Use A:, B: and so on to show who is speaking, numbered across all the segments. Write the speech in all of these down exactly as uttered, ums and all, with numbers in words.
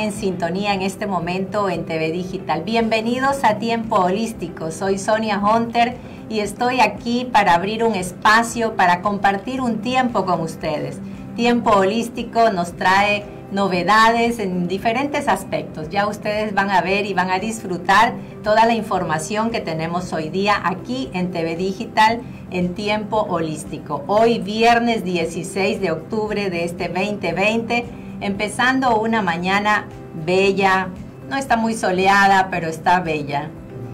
A: en sintonía en este momento en T V Digital. Bienvenidos a Tiempo Holístico. Soy Sonia Hunter y estoy aquí para abrir un espacio, para compartir un tiempo con ustedes. Tiempo Holístico nos trae novedades en diferentes aspectos. Ya ustedes van a ver y van a disfrutar toda la información que tenemos hoy día aquí en T V Digital en Tiempo Holístico. Hoy viernes dieciséis de octubre de este veinte veinte, empezando una mañana bella, no está muy soleada, pero está bella.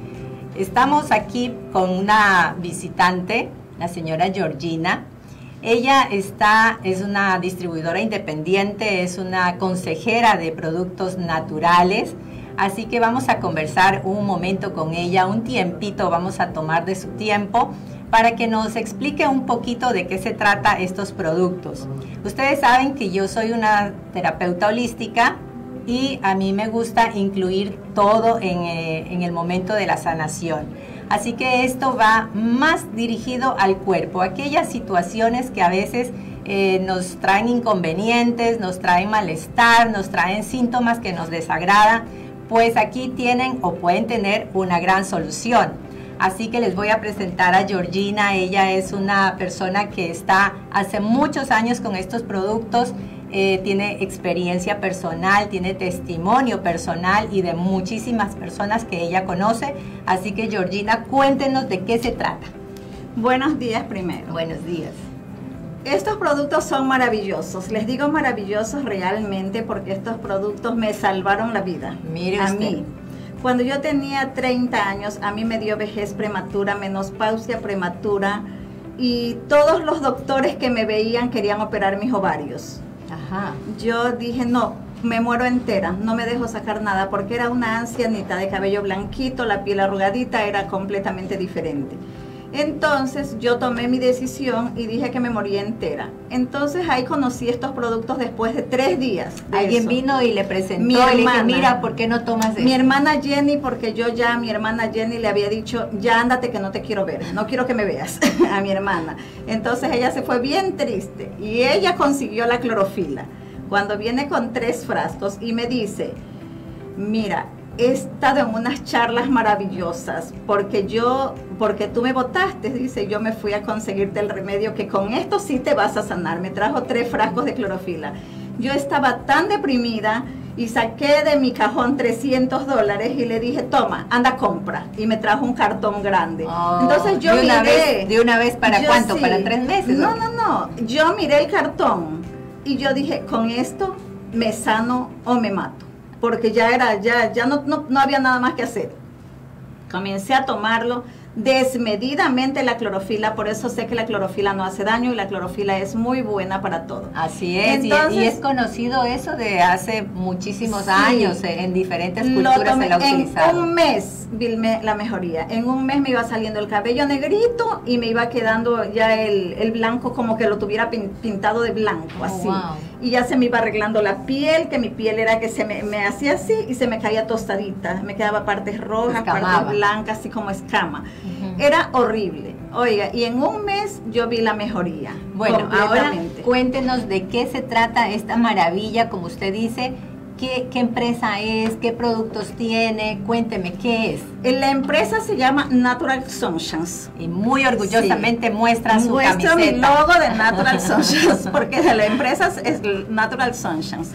A: Estamos aquí con una visitante, la señora Georgina. Ella está, es una distribuidora independiente, es una consejera de productos naturales, así que vamos a conversar un momento con ella, un tiempito vamos a tomar de su tiempo para que nos explique un poquito de qué se trata estos productos. Ustedes saben que yo soy una terapeuta holística y a mí me gusta incluir todo en, eh, en el momento de la sanación. Así que esto va más dirigido al cuerpo, aquellas situaciones que a veces eh, nos traen inconvenientes, nos traen malestar, nos traen síntomas que nos desagradan, pues aquí tienen o pueden tener una gran solución. Así que les voy a presentar a Georgina. Ella es una persona que está hace muchos años con estos productos. Eh, tiene experiencia personal, tiene testimonio personal y de muchísimas personas que ella conoce. Así que Georgina, cuéntenos de qué se trata.
B: Buenos días primero.
A: Buenos días.
B: Estos productos son maravillosos. Les digo maravillosos realmente porque estos productos me salvaron la vida.
A: Mire
B: a
A: usted.
B: mí. Cuando yo tenía treinta años, a mí me dio vejez prematura, menopausia prematura y todos los doctores que me veían querían operar mis ovarios.
A: Ajá.
B: Yo dije, no, me muero entera, no me dejo sacar nada, porque era una ancianita de cabello blanquito, la piel arrugadita, era completamente diferente. Entonces yo tomé mi decisión y dije que me moría entera. Entonces ahí conocí estos productos después de tres días. De
A: Alguien
B: eso.
A: vino y le presentó
B: Mi
A: y le dije,
B: hermana.
A: mira, ¿por qué no tomas eso?
B: Mi hermana Jenny, porque yo ya a mi hermana Jenny le había dicho, ya ándate que no te quiero ver, no quiero que me veas, a mi hermana. Entonces ella se fue bien triste y ella consiguió la clorofila. Cuando viene con tres frascos y me dice, mira, he estado en unas charlas maravillosas porque yo, porque tú me votaste, dice, yo me fui a conseguirte el remedio que con esto sí te vas a sanar. Me trajo tres frascos de clorofila. Yo estaba tan deprimida y saqué de mi cajón trescientos dólares y le dije, toma, anda, compra. Y me trajo un cartón grande.
A: Oh,
B: Entonces yo
A: de una
B: miré.
A: Vez, ¿De una vez para
B: yo
A: cuánto?
B: Sí.
A: ¿Para tres meses?
B: No, no, no. Yo miré el cartón y yo dije, con esto me sano o me mato. Porque ya era, ya, ya no, no, no había nada más que hacer. Comencé a tomarlo desmedidamente la clorofila, por eso sé que la clorofila no hace daño y la clorofila es muy buena para todo.
A: Así es,
B: Entonces,
A: y, y es conocido eso de hace muchísimos
B: sí,
A: años, eh, en diferentes culturas se la ha utilizado.
B: En un mes vi la mejoría, en un mes me iba saliendo el cabello negrito y me iba quedando ya el, el blanco como que lo tuviera pin, pintado de blanco, así.
A: Oh, wow.
B: Y ya se me iba arreglando la piel, que mi piel era que se me, me hacía así y se me caía tostadita, me quedaba partes rojas,
A: Escamaba.
B: partes blancas, así como escama.
A: Uh-huh.
B: Era horrible. Oiga, y en un mes yo vi la mejoría.
A: Bueno, ahora
B: completamente.
A: cuéntenos de qué se trata esta maravilla, como usted dice, qué, qué empresa es, qué productos tiene, cuénteme qué es.
B: La empresa se llama Natural Sunshines.
A: Y muy orgullosamente sí. muestra su
B: Muestro
A: camiseta.
B: mi logo de Natural Sunshines, porque de la empresa es Natural Sunshines.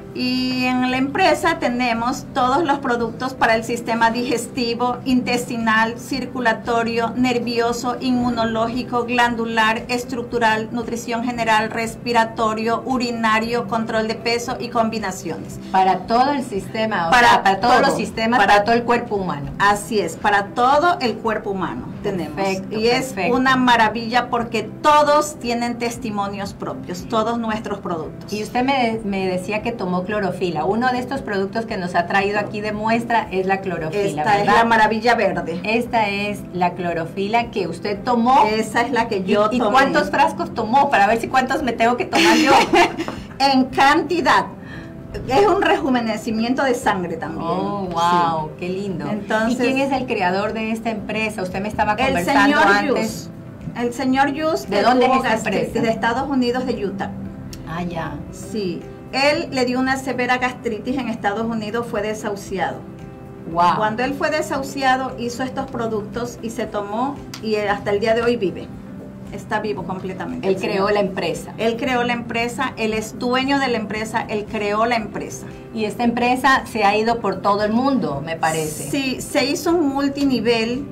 B: Y en la empresa tenemos todos los productos para el sistema digestivo, intestinal, circulatorio, nervioso, inmunológico, glandular, estructural, nutrición general, respiratorio, urinario, control de peso y combinaciones.
A: Para todo el sistema, o
B: para,
A: sea, para todos
B: todo,
A: los sistemas, para, para todo el cuerpo humano.
B: Así es, para todo el cuerpo humano tenemos.
A: Perfecto,
B: y es
A: perfecto.
B: una maravilla porque todos tienen testimonios propios, todos nuestros productos.
A: Y usted me, me decía que tomó clorofila. Uno de estos productos que nos ha traído aquí de muestra es la clorofila,
B: Esta
A: ¿verdad?
B: es la maravilla verde.
A: Esta es la clorofila que usted tomó.
B: Esa es la que yo
A: ¿Y,
B: tomé.
A: ¿Y cuántos frascos tomó? Para ver si cuántos me tengo que tomar yo.
B: En cantidad. Es un rejuvenecimiento de sangre también.
A: Oh, wow, sí. Qué lindo.
B: Entonces,
A: ¿y quién es el creador de esta empresa? Usted me estaba
B: el
A: conversando
B: señor
A: antes.
B: Yus. El señor Yus.
A: ¿De dónde es esta empresa?
B: De Estados Unidos, de Utah.
A: Ah, ya.
B: Sí. Él le dio una severa gastritis en Estados Unidos, fue desahuciado.
A: Wow.
B: Cuando él fue desahuciado, hizo estos productos y se tomó, y hasta el día de hoy vive. Está vivo completamente.
A: Él creó la empresa.
B: Él creó la empresa, él es dueño de la empresa, él creó la empresa.
A: Y esta empresa se ha ido por todo el mundo, me parece.
B: Sí, se hizo un multinivel.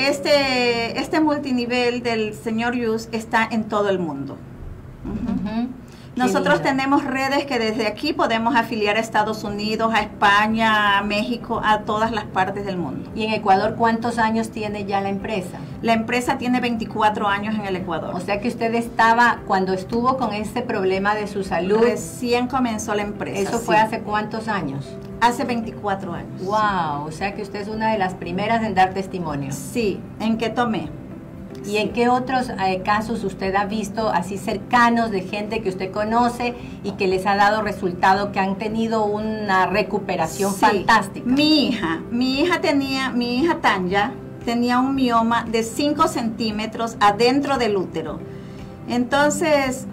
B: Este, este multinivel del señor Yus está en todo el mundo. Uh-huh. Uh-huh. Nosotros tenemos redes que desde aquí podemos afiliar a Estados Unidos, a España, a México, a todas las partes del mundo.
A: ¿Y en Ecuador cuántos años tiene ya la empresa?
B: La empresa tiene veinticuatro años en el Ecuador.
A: O sea que usted estaba, cuando estuvo con este problema de su salud...
B: Recién comenzó la empresa.
A: ¿Eso fue
B: sí.
A: hace cuántos años?
B: Hace veinticuatro años.
A: Wow, o sea que usted es una de las primeras en dar testimonio.
B: Sí, ¿en qué tomé?
A: ¿Y sí. en qué otros eh, casos usted ha visto así cercanos de gente que usted conoce y que les ha dado resultado, que han tenido una recuperación
B: sí.
A: fantástica?
B: Mi hija, mi hija tenía, mi hija Tanya tenía un mioma de cinco centímetros adentro del útero. Entonces,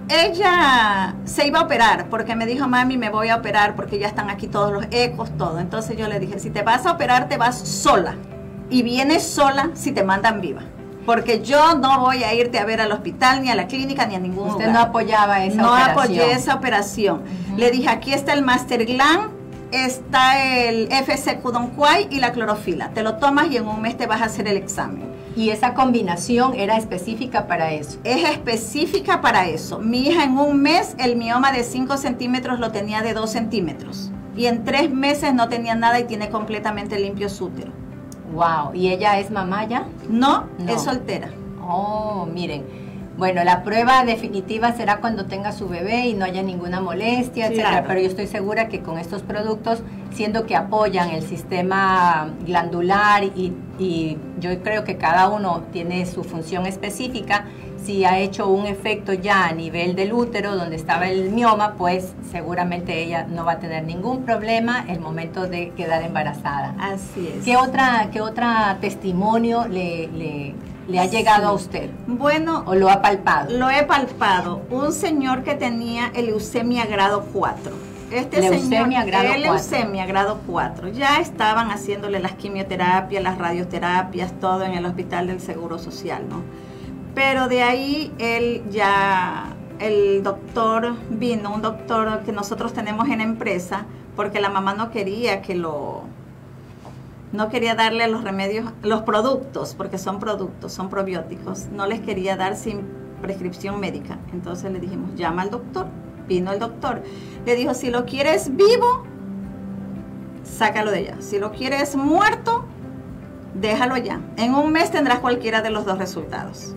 B: ella se iba a operar porque me dijo, mami, me voy a operar porque ya están aquí todos los ecos, todo. Entonces yo le dije, si te vas a operar, te vas sola. Y vienes sola si te mandan viva. Porque yo no voy a irte a ver al hospital, ni a la clínica, ni a ningún lugar.
A: Usted no apoyaba esa
B: no
A: operación.
B: No apoyé esa operación. Uh-huh. Le dije, aquí está el Masterglan, está el F C Cudonquay y la clorofila. Te lo tomas y en un mes te vas a hacer el examen.
A: ¿Y esa combinación era específica para eso?
B: Es específica para eso. Mi hija en un mes el mioma de cinco centímetros lo tenía de dos centímetros. Y en tres meses no tenía nada y tiene completamente limpio su útero.
A: Wow, ¿y ella es mamá ya?
B: No,
A: no,
B: es soltera.
A: Oh, miren. Bueno, la prueba definitiva será cuando tenga su bebé y no haya ninguna molestia, claro. etcétera. Pero yo estoy segura que con estos productos, siendo que apoyan el sistema glandular y, y yo creo que cada uno tiene su función específica, si ha hecho un efecto ya a nivel del útero donde estaba el mioma, pues seguramente ella no va a tener ningún problema el momento de quedar embarazada.
B: Así es.
A: ¿Qué otra, qué otra testimonio le, le, le ha llegado sí. a usted?
B: Bueno,
A: ¿o lo ha palpado?
B: Lo he palpado. Un señor que tenía leucemia grado cuatro. Este
A: leucemia
B: señor,
A: grado cuatro.
B: Leucemia grado cuatro. Ya estaban haciéndole las quimioterapias, las radioterapias, todo en el Hospital del Seguro Social, ¿no? Pero de ahí él ya, el doctor vino, un doctor que nosotros tenemos en la empresa, porque la mamá no quería que lo, no quería darle los remedios, los productos, porque son productos, son probióticos, no les quería dar sin prescripción médica. Entonces le dijimos, llama al doctor. Vino el doctor, le dijo, si lo quieres vivo, sácalo de allá. Si lo quieres muerto, déjalo allá. En un mes tendrás cualquiera de los dos resultados.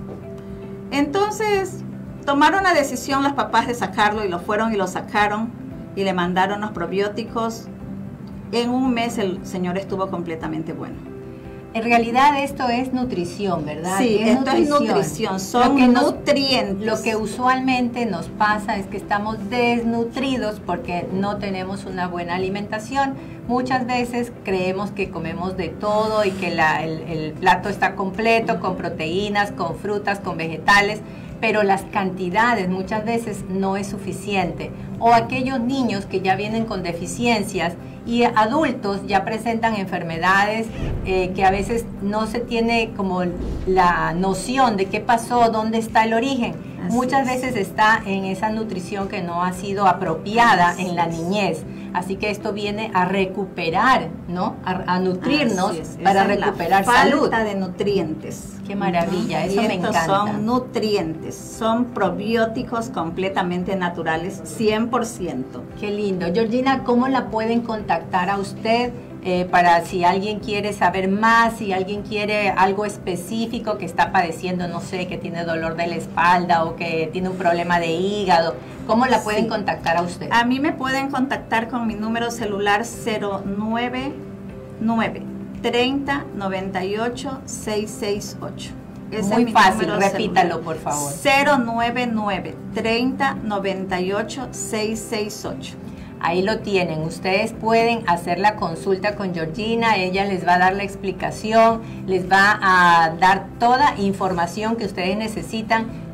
B: Entonces, tomaron la decisión los papás de sacarlo y lo fueron y lo sacaron y le mandaron los probióticos. En un mes el señor estuvo completamente bueno.
A: En realidad esto es nutrición, ¿verdad?
B: Sí,
A: es
B: esto
A: nutrición.
B: es nutrición, son
A: lo que nos,
B: nutrientes.
A: Lo que usualmente nos pasa es que estamos desnutridos porque no tenemos una buena alimentación. Muchas veces creemos que comemos de todo y que la, el, el plato está completo, con proteínas, con frutas, con vegetales, pero las cantidades muchas veces no es suficiente. O aquellos niños que ya vienen con deficiencias y adultos ya presentan enfermedades eh, que a veces no se tiene como la noción de qué pasó, dónde está el origen. Así Muchas es. veces está en esa nutrición que no ha sido apropiada Así en la niñez. Así que esto viene a recuperar, ¿no? A, a nutrirnos para recuperar
B: la
A: salud.
B: Falta de nutrientes.
A: Qué maravilla, uh-huh. eso
B: y
A: me encanta.
B: Son nutrientes, son probióticos completamente naturales, cien por ciento.
A: Qué lindo. Georgina, ¿cómo la pueden contactar a usted? Eh, para si alguien quiere saber más, si alguien quiere algo específico que está padeciendo, no sé, que tiene dolor de la espalda o que tiene un problema de hígado, ¿cómo la pueden sí. contactar a usted?
B: A mí me pueden contactar con mi número celular cero nueve nueve, treinta, noventa y ocho, seiscientos sesenta y ocho. Ese
A: Muy
B: es mi
A: fácil, repítalo
B: celular.
A: por favor.
B: cero nueve nueve, treinta, noventa y ocho, seiscientos sesenta y ocho.
A: Ahí lo tienen, ustedes pueden hacer la consulta con Georgina, ella les va a dar la explicación, les va a dar toda información que ustedes necesitan,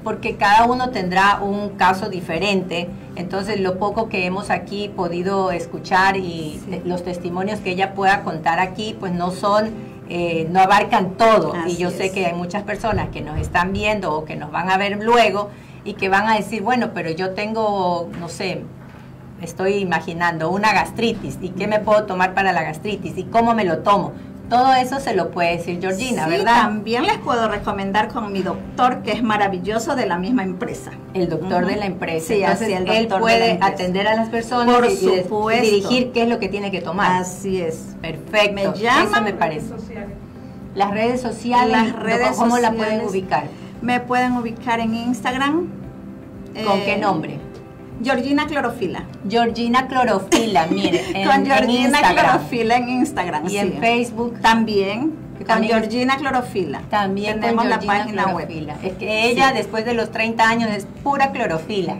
A: porque cada uno tendrá un caso diferente. Entonces, lo poco que hemos aquí podido escuchar y sí. los testimonios que ella pueda contar aquí, pues no son, eh, no abarcan todo. Así y yo es. sé que hay muchas personas que nos están viendo o que nos van a ver luego y que van a decir, bueno, pero yo tengo, no sé, estoy imaginando una gastritis, ¿y qué me puedo tomar para la gastritis? ¿Y cómo me lo tomo? Todo eso se lo puede decir Georgina, sí, ¿verdad?
B: También les puedo recomendar con mi doctor, que es maravilloso, de la misma empresa.
A: El doctor uh-huh. de la empresa.
B: Sí,
A: entonces
B: así, el
A: él puede atender a las personas
B: Por
A: y,
B: supuesto.
A: y dirigir qué es lo que tiene que tomar.
B: Así es.
A: Perfecto.
B: Me llaman,
A: eso me parece. Las redes sociales,
B: las redes
A: ¿cómo
B: sociales,
A: la pueden ubicar?
B: Me pueden ubicar en Instagram.
A: ¿Con
B: eh,
A: qué nombre?
B: Georgina Clorofila.
A: Georgina Clorofila, mire. En,
B: con Georgina
A: en
B: Clorofila en Instagram.
A: Y
B: sí.
A: en Facebook
B: también. Con
A: también,
B: Georgina Clorofila.
A: También
B: tenemos
A: con
B: la página
A: Clorofila.
B: web.
A: Es que ella,
B: sí.
A: después de los treinta años, es pura clorofila.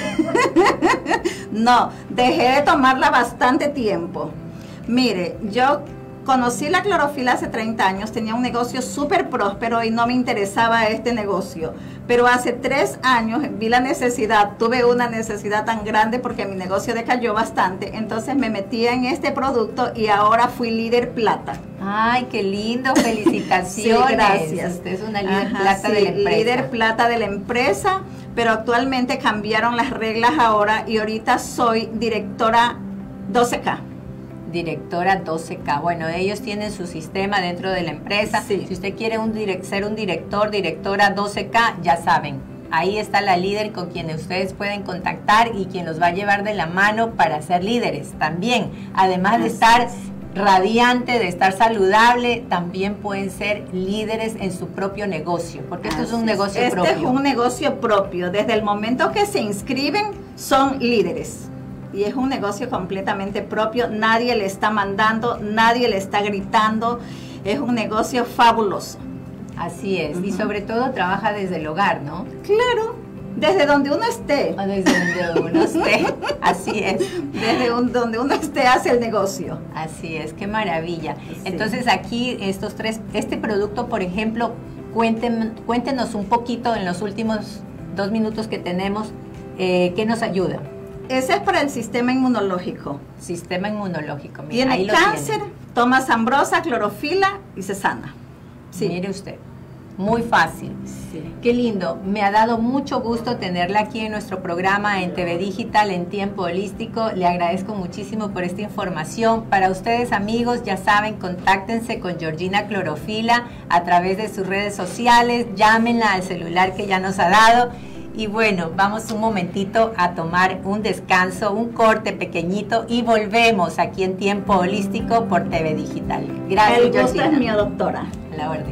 B: No, dejé de tomarla bastante tiempo. Mire, yo conocí la clorofila hace treinta años, tenía un negocio súper próspero y no me interesaba este negocio. Pero hace tres años vi la necesidad, tuve una necesidad tan grande porque mi negocio decayó bastante, entonces me metí en este producto y ahora fui líder plata.
A: Ay, qué lindo, felicitaciones.
B: Sí, gracias.
A: Usted es una líder
B: Ajá,
A: plata
B: sí,
A: de la empresa.
B: Líder plata de la empresa, pero actualmente cambiaron las reglas ahora y ahorita soy directora doce K.
A: Directora doce K. Bueno, ellos tienen su sistema dentro de la empresa.
B: Sí.
A: Si usted quiere un direct, ser un director, directora doce K, ya saben. Ahí está la líder con quien ustedes pueden contactar y quien los va a llevar de la mano para ser líderes también. Además de estar radiante, de estar saludable, también pueden ser líderes en su propio negocio, porque esto es un negocio
B: este
A: propio.
B: Este es un negocio propio. Desde el momento que se inscriben, son líderes. Y es un negocio completamente propio, nadie le está mandando, nadie le está gritando, es un negocio fabuloso.
A: Así es, uh-huh. y sobre todo trabaja desde el hogar, ¿no?
B: Claro, desde donde uno esté.
A: O desde donde uno esté, así es.
B: Desde un, donde uno esté hace el negocio.
A: Así es, qué maravilla.
B: Sí.
A: Entonces aquí estos tres, este producto, por ejemplo, cuenten, cuéntenos un poquito en los últimos dos minutos que tenemos, eh, ¿qué nos ayuda?
B: Ese es para el sistema inmunológico.
A: Sistema inmunológico. Mira,
B: tiene
A: ahí lo
B: cáncer,
A: tiene.
B: toma Zambrosa, clorofila y se sana.
A: Sí. Mire usted, muy fácil. Sí. Qué lindo. Me ha dado mucho gusto tenerla aquí en nuestro programa en T V Digital en Tiempo Holístico. Le agradezco muchísimo por esta información. Para ustedes, amigos, ya saben, contáctense con Georgina Clorofila a través de sus redes sociales. Llámenla al celular que ya nos ha dado. Y bueno, vamos un momentito a tomar un descanso, un corte pequeñito y volvemos aquí en Tiempo Holístico por T V Digital. Gracias,
B: El gusto
A: Georgina.
B: es mío, doctora.
A: A la orden.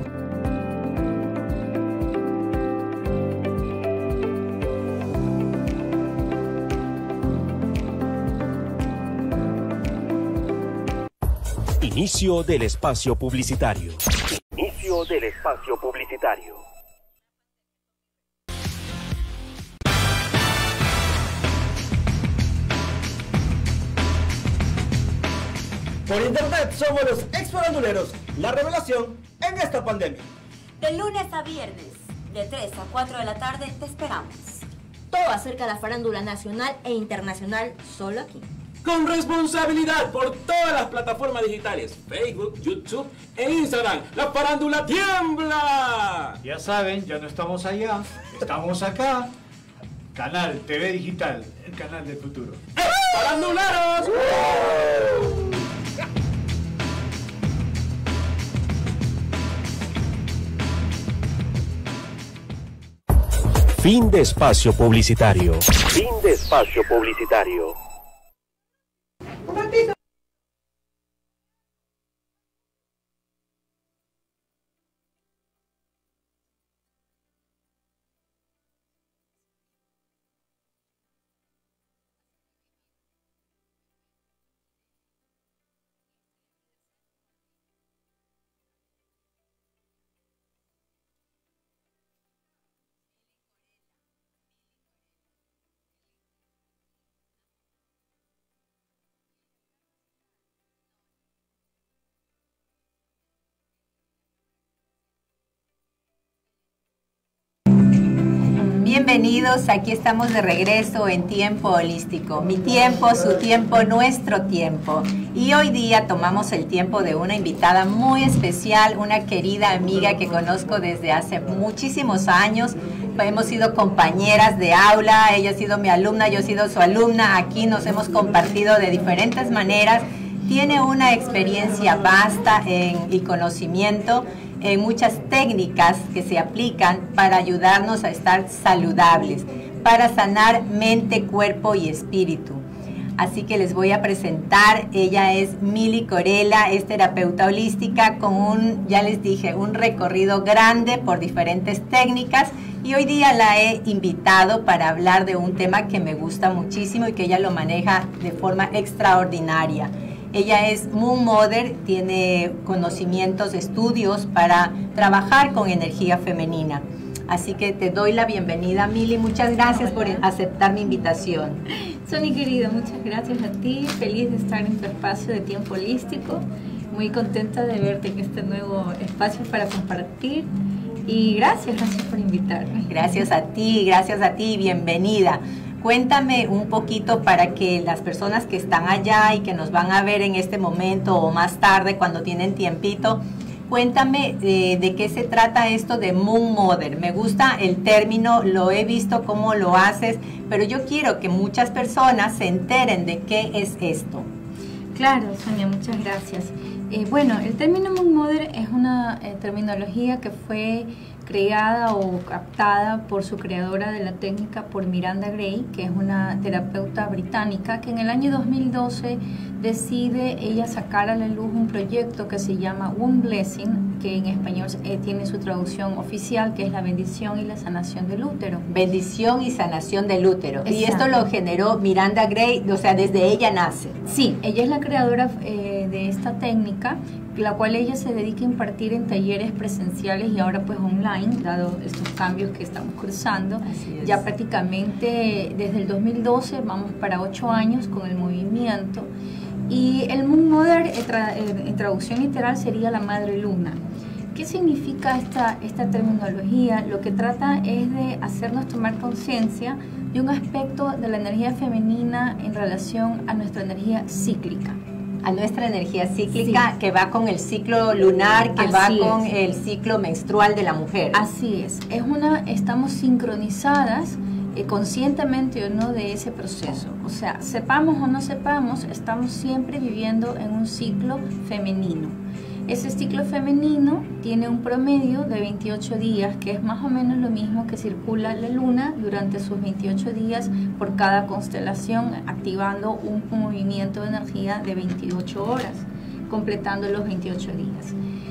C: Inicio del espacio publicitario. Inicio del espacio publicitario.
D: Por internet somos los exfaranduleros, la revelación en esta pandemia.
E: De lunes a viernes, de tres a cuatro de la tarde, te esperamos.
F: Todo acerca de la farándula nacional e internacional, solo aquí.
G: Con responsabilidad por todas las plataformas digitales, Facebook, YouTube e Instagram. ¡La farándula tiembla!
H: Ya saben, ya no estamos allá, estamos acá. Canal T V Digital, el canal del futuro.
G: ¡Eh! ¡Faranduleros!
C: Fin de espacio publicitario. Fin de espacio publicitario.
A: Bienvenidos, aquí estamos de regreso en Tiempo Holístico. Mi tiempo, su tiempo, nuestro tiempo. Y hoy día tomamos el tiempo de una invitada muy especial, una querida amiga que conozco desde hace muchísimos años. Hemos sido compañeras de aula, ella ha sido mi alumna, yo he sido su alumna. Aquí nos hemos compartido de diferentes maneras. Tiene una experiencia vasta en, y conocimiento en muchas técnicas que se aplican para ayudarnos a estar saludables, para sanar mente, cuerpo y espíritu. Así que les voy a presentar, ella es Mili Corella, es terapeuta holística con un, ya les dije, un recorrido grande por diferentes técnicas, y hoy día la he invitado para hablar de un tema que me gusta muchísimo y que ella lo maneja de forma extraordinaria. Ella es Moon Mother, tiene conocimientos, estudios para trabajar con energía femenina. Así que te doy la bienvenida, Mili. Muchas gracias por aceptar mi invitación.
I: Sony querida, muchas gracias a ti. Feliz de estar en tu espacio de Tiempo Holístico. Muy contenta de verte en este nuevo espacio para compartir. Y gracias, gracias por invitarme.
A: Gracias a ti, gracias a ti. Bienvenida. Cuéntame un poquito para que las personas que están allá y que nos van a ver en este momento o más tarde cuando tienen tiempito, cuéntame eh, de qué se trata esto de Moon Mother. Me gusta el término, lo he visto cómo lo haces, pero yo quiero que muchas personas se enteren de qué es esto.
I: Claro, Sonia, muchas gracias. Eh, bueno, el término Moon Mother es una eh, terminología que fue creada o captada por su creadora de la técnica, por Miranda Gray, que es una terapeuta británica, que en el año dos mil doce decide ella sacar a la luz un proyecto que se llama Womb Blessing, que en español eh, tiene su traducción oficial, que es la bendición y la sanación del útero.
A: Bendición y sanación del útero.
I: Exacto.
A: Y esto lo generó Miranda Gray, o sea, desde ella nace.
I: Sí, ella es la creadora eh, de esta técnica, la cual ella se dedica a impartir en talleres presenciales y ahora pues online, dado estos cambios que estamos cruzando. Ya prácticamente desde el dos mil doce vamos para ocho años con el movimiento. Y el Moon Mother, en traducción literal, sería la Madre Luna. ¿Qué significa esta, esta terminología? Lo que trata es de hacernos tomar conciencia de un aspecto de la energía femenina en relación a nuestra energía cíclica.
A: A nuestra energía cíclica, sí, que va con el ciclo lunar, que
I: Así
A: va
I: es.
A: con el ciclo menstrual de la mujer.
I: Así es, es una, estamos sincronizadas eh, conscientemente o no de ese proceso. O sea, sepamos o no sepamos, estamos siempre viviendo en un ciclo femenino. Ese ciclo femenino tiene un promedio de veintiocho días, que es más o menos lo mismo que circula la luna durante sus veintiocho días por cada constelación, activando un movimiento de energía de veintiocho horas, completando los veintiocho días.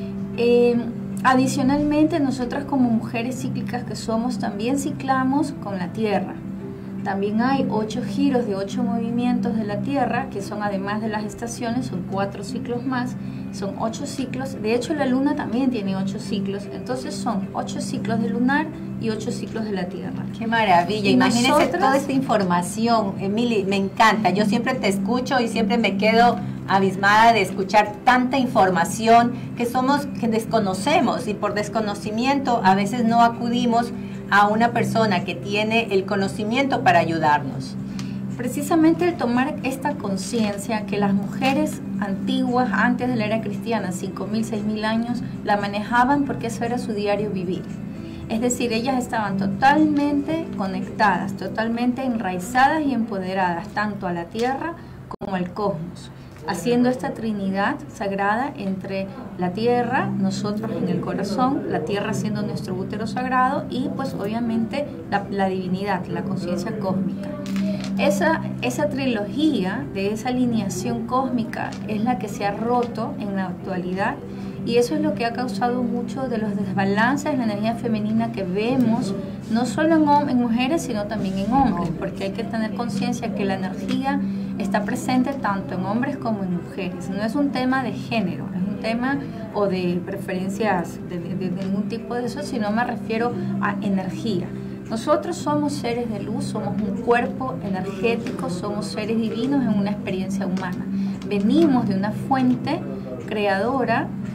I: Eh, adicionalmente, nosotras como mujeres cíclicas que somos, también ciclamos con la Tierra. También hay ocho giros de ocho movimientos de la Tierra, que son además de las estaciones, son cuatro ciclos más, son ocho ciclos. De hecho, la Luna también tiene ocho ciclos, entonces son ocho ciclos de lunar y ocho ciclos de la Tierra.
A: ¡Qué maravilla!
I: Y
A: Imagínense
I: nosotras,
A: toda esta información, Emily, me encanta. Yo siempre te escucho y siempre me quedo abismada de escuchar tanta información que somos, que desconocemos, y por desconocimiento a veces no acudimos a una persona que tiene el conocimiento para ayudarnos.
I: Precisamente el tomar esta conciencia que las mujeres antiguas, antes de la era cristiana, cinco mil, seis mil años, la manejaban porque eso era su diario vivir. Es decir, ellas estaban totalmente conectadas, totalmente enraizadas y empoderadas, tanto a la Tierra como al cosmos, haciendo esta trinidad sagrada entre la Tierra, nosotros en el corazón, la Tierra siendo nuestro útero sagrado, y pues obviamente la, la divinidad, la conciencia cósmica. Esa, esa trilogía de esa alineación cósmica es la que se ha roto en la actualidad, y eso es lo que ha causado mucho de los desbalances en la energía femenina que vemos, no solo en, en mujeres, sino también en hombres, porque hay que tener conciencia que la energía está presente tanto en hombres como en mujeres. No es un tema de género, es un tema o de preferencias de, de, de ningún tipo de eso, sino me refiero a energía. Nosotros somos seres de luz, somos un cuerpo energético, somos seres divinos en una experiencia humana. Venimos de una fuente creadora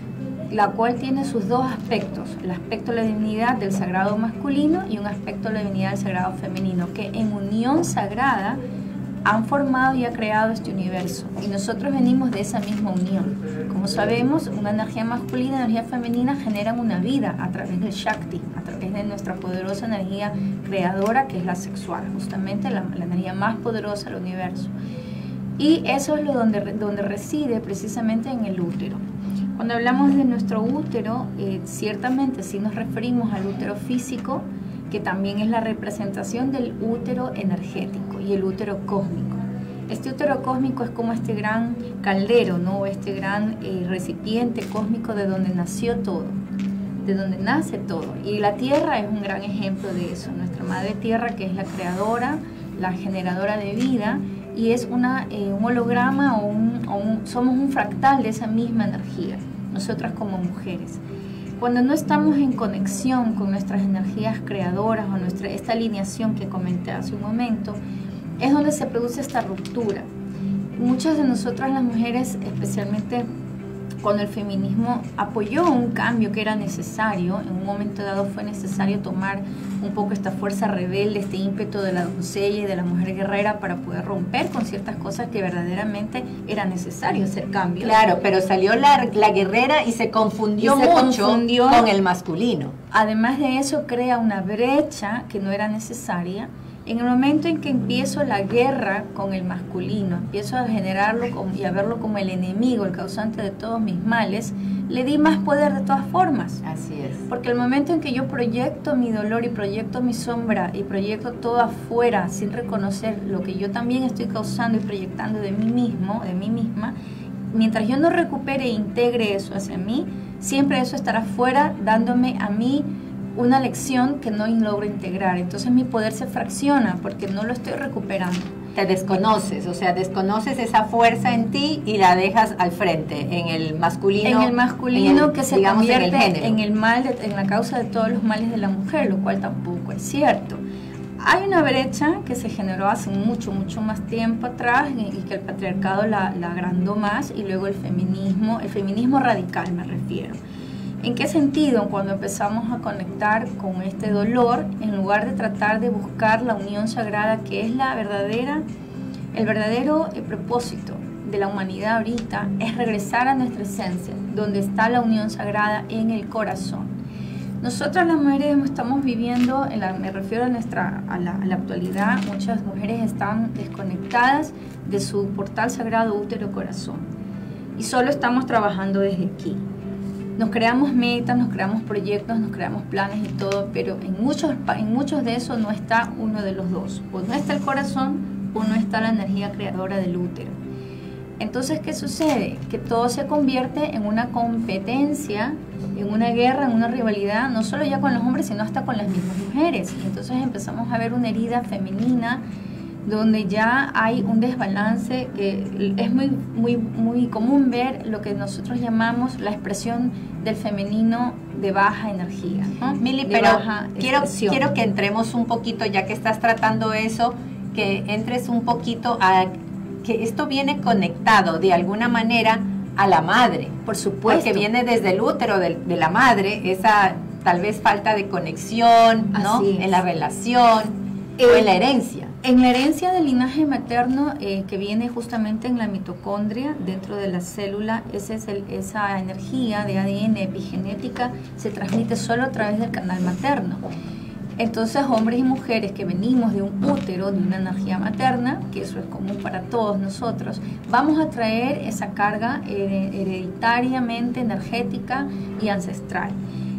I: la cual tiene sus dos aspectos, el aspecto de la divinidad del sagrado masculino y un aspecto de la divinidad del sagrado femenino, que en unión sagrada han formado y ha creado este universo, y nosotros venimos de esa misma unión. Como sabemos, una energía masculina y una energía femenina generan una vida a través del Shakti, a través de nuestra poderosa energía creadora, que es la sexual, justamente la, la energía más poderosa del universo. Y eso es lo donde, donde reside precisamente en el útero. Cuando hablamos de nuestro útero, eh, ciertamente sí nos referimos al útero físico, que también es la representación del útero energético y el útero cósmico. Este útero cósmico es como este gran caldero, ¿no? Este gran eh, recipiente cósmico de donde nació todo, de donde nace todo. Y la Tierra es un gran ejemplo de eso. Nuestra Madre Tierra, que es la creadora, la generadora de vida, y es una, eh, un holograma o, un, o un, somos un fractal de esa misma energía, nosotras como mujeres. Cuando no estamos en conexión con nuestras energías creadoras o nuestra, esta alineación que comenté hace un momento, es donde se produce esta ruptura. Muchas de nosotras las mujeres, especialmente cuando el feminismo apoyó un cambio que era necesario, en un momento dado fue necesario tomar un poco esta fuerza rebelde, este ímpetu de la doncella y de la mujer guerrera para poder romper con ciertas cosas que verdaderamente era necesario hacer cambios.
A: Claro, pero salió la, la guerrera y se confundió
I: y se
A: mucho
I: confundió,
A: con el masculino.
I: Además de eso, crea una brecha que no era necesaria. En el momento en que empiezo la guerra con el masculino, empiezo a generarlo como, y a verlo como el enemigo, el causante de todos mis males, le di más poder de todas formas.
A: Así es.
I: Porque el momento en que yo proyecto mi dolor y proyecto mi sombra y proyecto todo afuera sin reconocer lo que yo también estoy causando y proyectando de mí mismo, de mí misma, mientras yo no recupere e integre eso hacia mí, siempre eso estará fuera dándome a mí una lección que no logro integrar. Entonces mi poder se fracciona porque no lo estoy recuperando.
A: Te desconoces, o sea, desconoces esa fuerza en ti y la dejas al frente, en el masculino.
I: En el masculino, en el, que se
A: digamos,
I: convierte
A: en el,
I: en el mal, de, en la causa de todos los males de la mujer, lo cual tampoco es cierto. Hay una brecha que se generó hace mucho, mucho más tiempo atrás y, y que el patriarcado la, la agrandó más, y luego el feminismo, el feminismo radical me refiero. ¿En qué sentido? Cuando empezamos a conectar con este dolor, en lugar de tratar de buscar la unión sagrada, que es la verdadera, el verdadero eh, propósito de la humanidad ahorita, es regresar a nuestra esencia, donde está la unión sagrada en el corazón. Nosotras las mujeres estamos viviendo, en la, me refiero a, nuestra, a, la, a la actualidad, muchas mujeres están desconectadas de su portal sagrado útero-corazón y solo estamos trabajando desde aquí. Nos creamos metas, nos creamos proyectos, nos creamos planes y todo, pero en muchos, en muchos de esos no está uno de los dos. O no está el corazón o no está la energía creadora del útero. Entonces, ¿qué sucede? Que todo se convierte en una competencia, en una guerra, en una rivalidad, no solo ya con los hombres, sino hasta con las mismas mujeres. Y entonces empezamos a ver una herida femenina donde ya hay un desbalance, que es muy, muy, muy común ver lo que nosotros llamamos la expresión del femenino de baja energía, ¿no?
A: Mili,
I: de
A: pero
I: baja
A: quiero, quiero que entremos un poquito, ya que estás tratando eso, que entres un poquito a que esto viene conectado de alguna manera a la madre.
I: Por supuesto.
A: Porque viene desde el útero de, de la madre, esa tal vez falta de conexión, ¿no? En la relación eh, o en la herencia.
I: En la herencia del linaje materno, eh, que viene justamente en la mitocondria, dentro de la célula, ese es el, esa energía de A D N epigenética se transmite solo a través del canal materno. Entonces, hombres y mujeres que venimos de un útero, de una energía materna, que eso es común para todos nosotros, vamos a traer esa carga hereditariamente energética y ancestral.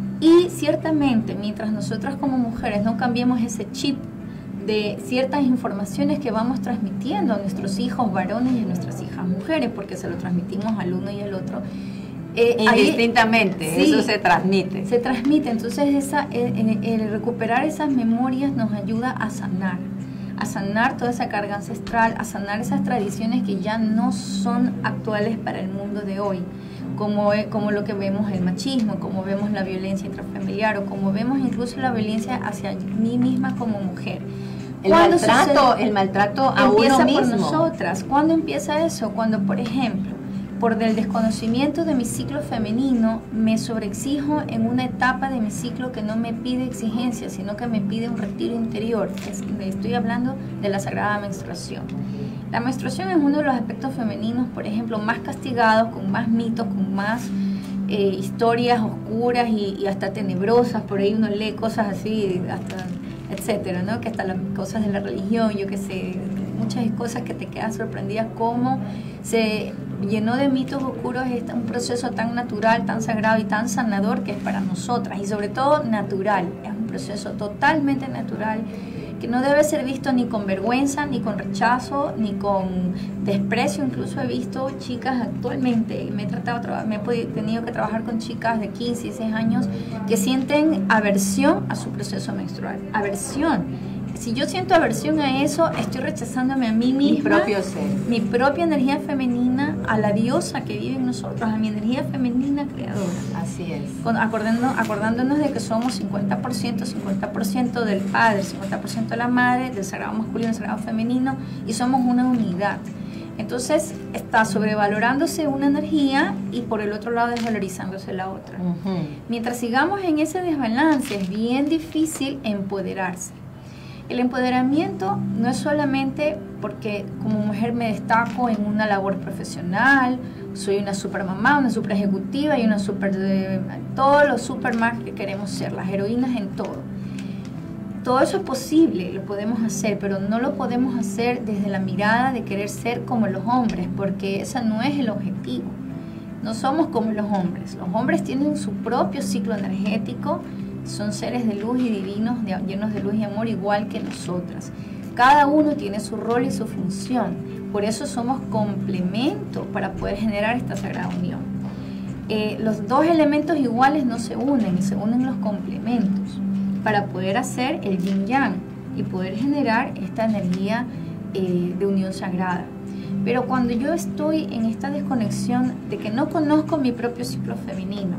I: Y ciertamente, mientras nosotras como mujeres no cambiemos ese chip de ciertas informaciones que vamos transmitiendo a nuestros hijos varones y a nuestras hijas mujeres, porque se lo transmitimos al uno y al otro,
A: eh, indistintamente, ahí, eso sí, se transmite.
I: Se transmite, entonces esa, el, el recuperar esas memorias nos ayuda a sanar, a sanar toda esa carga ancestral, a sanar esas tradiciones que ya no son actuales para el mundo de hoy, como, como lo que vemos el machismo, como vemos la violencia intrafamiliar o como vemos incluso la violencia hacia mí misma como mujer.
A: El maltrato, el maltrato a uno mismo.
I: Empieza por nosotras. ¿Cuándo empieza eso? Cuando, por ejemplo, por el desconocimiento de mi ciclo femenino, me sobreexijo en una etapa de mi ciclo que no me pide exigencia, sino que me pide un retiro interior. Es, estoy hablando de la sagrada menstruación. La menstruación es uno de los aspectos femeninos, por ejemplo, más castigados, con más mitos, con más eh, historias oscuras y, y hasta tenebrosas. Por ahí uno lee cosas así, hasta etcétera, ¿no? Que hasta las cosas de la religión, yo qué sé, muchas cosas que te quedan sorprendidas, cómo se llenó de mitos oscuros este, un proceso tan natural, tan sagrado y tan sanador que es para nosotras, y sobre todo natural. Es un proceso totalmente natural que no debe ser visto ni con vergüenza, ni con rechazo, ni con desprecio. Incluso he visto chicas actualmente, me he, tratado, me he tenido que trabajar con chicas de quince, dieciséis años que sienten aversión a su proceso menstrual. Aversión. Si yo siento aversión a eso, estoy rechazándome a mí misma,
A: mi propio ser,
I: mi propia energía femenina, a la diosa que vive en nosotros, a mi energía femenina creadora.
A: Así es.
I: Con, acordando, acordándonos de que somos cincuenta por ciento, cincuenta por ciento del padre, cincuenta por ciento de la madre, del sagrado masculino, del sagrado femenino, y somos una unidad. Entonces está sobrevalorándose una energía y por el otro lado desvalorizándose la otra. Uh-huh. Mientras sigamos en ese desbalance, es bien difícil empoderarse. El empoderamiento no es solamente porque como mujer me destaco en una labor profesional, soy una super mamá, una super ejecutiva y una super de, todos los super más que queremos ser, las heroínas en todo. Todo eso es posible, lo podemos hacer, pero no lo podemos hacer desde la mirada de querer ser como los hombres, porque ese no es el objetivo. No somos como los hombres. Los hombres tienen su propio ciclo energético, son seres de luz y divinos, de, llenos de luz y amor, igual que nosotras. Cada uno tiene su rol y su función. Por eso somos complemento para poder generar esta sagrada unión. Eh, los dos elementos iguales no se unen, se unen los complementos para poder hacer el yin yang y poder generar esta energía eh, de unión sagrada. Pero cuando yo estoy en esta desconexión de que no conozco mi propio ciclo femenino,